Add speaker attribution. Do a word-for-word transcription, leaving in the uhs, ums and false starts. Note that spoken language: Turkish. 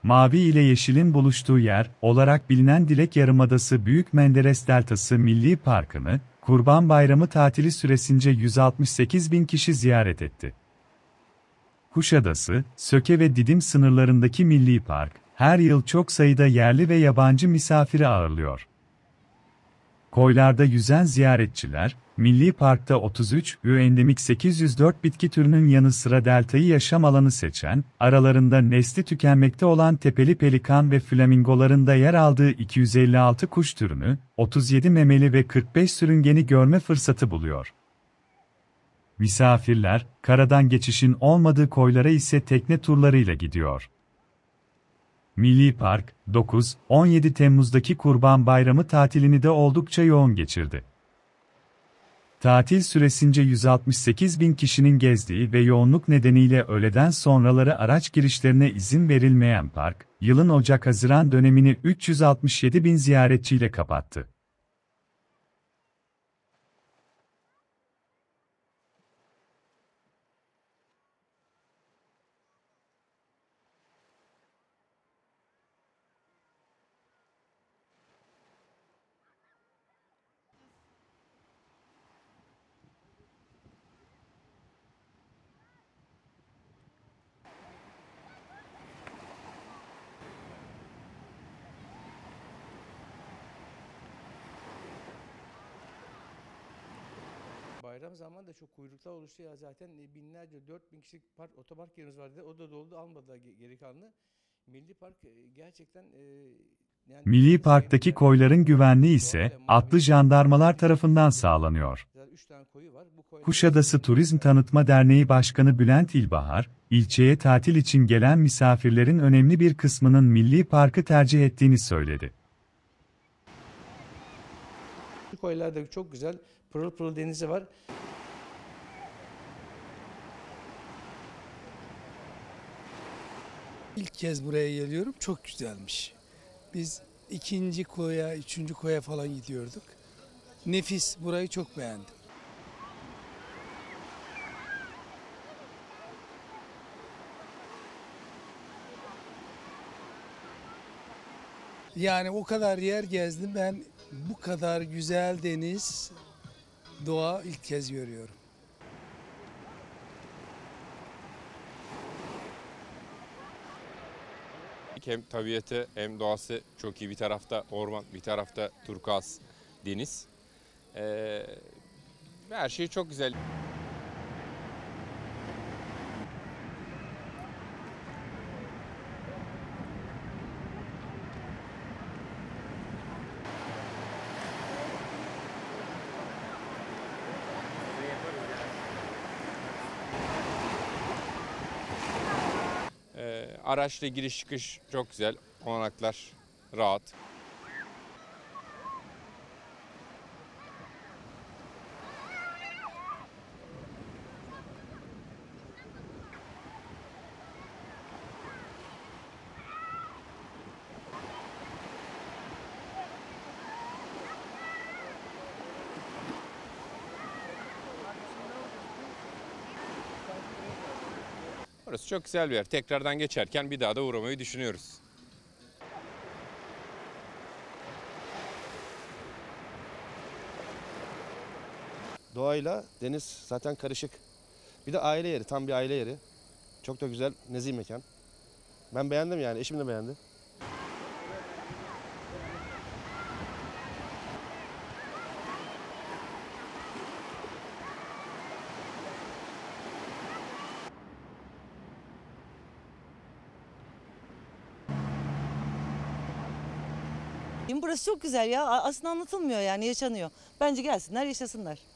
Speaker 1: Mavi ile yeşilin buluştuğu yer olarak bilinen Dilek Yarımadası Büyük Menderes Deltası Milli Parkı'nı, Kurban Bayramı tatili süresince yüz altmış sekiz bin kişi ziyaret etti. Kuşadası, Söke ve Didim sınırlarındaki milli park, her yıl çok sayıda yerli ve yabancı misafiri ağırlıyor. Koylarda yüzen ziyaretçiler, milli parkta otuz üç ü endemik sekiz yüz dört bitki türünün yanı sıra deltayı yaşam alanı seçen, aralarında nesli tükenmekte olan tepeli pelikan ve flamingoların da yer aldığı iki yüz elli altı kuş türünü, otuz yedi memeli ve kırk beş sürüngeni görme fırsatı buluyor. Misafirler, karadan geçişin olmadığı koylara ise tekne turlarıyla gidiyor. Milli Park, dokuz on yedi Temmuz'daki Kurban Bayramı tatilini de oldukça yoğun geçirdi. Tatil süresince yüz altmış sekiz bin kişinin gezdiği ve yoğunluk nedeniyle öğleden sonraları araç girişlerine izin verilmeyen park, yılın Ocak-Haziran dönemini üç yüz altmış yedi bin ziyaretçiyle kapattı.
Speaker 2: Bayram zamanı da çok kuyruklar oluştu ya, zaten binlerce, dört bin kişilik park, otopark yerimiz vardı. O da doldu, almadılar geri kalanını. Milli Park gerçekten e, yani
Speaker 1: Milli Park'taki koyların güvenliği ise atlı jandarmalar tarafından sağlanıyor. Kuşadası Turizm Tanıtma Derneği Başkanı Bülent İlbahar, ilçeye tatil için gelen misafirlerin önemli bir kısmının Milli Park'ı tercih ettiğini söyledi.
Speaker 2: Koylarda çok güzel, pırıl pırıl denizi var.
Speaker 3: İlk kez buraya geliyorum, çok güzelmiş. Biz ikinci koya, üçüncü koya falan gidiyorduk. Nefis, burayı çok beğendim. Yani o kadar yer gezdim, ben bu kadar güzel deniz, doğa ilk kez görüyorum.
Speaker 4: Hem tabiatı hem doğası çok iyi. Bir tarafta orman, bir tarafta turkuaz deniz. Ee, her şey çok güzel. Ee, araçla giriş çıkış çok güzel. Olanaklar rahat. Orası çok güzel bir yer. Tekrardan geçerken bir daha da uğramayı düşünüyoruz.
Speaker 5: Doğayla deniz zaten karışık. Bir de aile yeri, tam bir aile yeri. Çok da güzel, nezih mekan. Ben beğendim yani, eşim de beğendi.
Speaker 6: Burası çok güzel ya. Aslında anlatılmıyor, yani yaşanıyor. Bence gelsinler, yaşasınlar.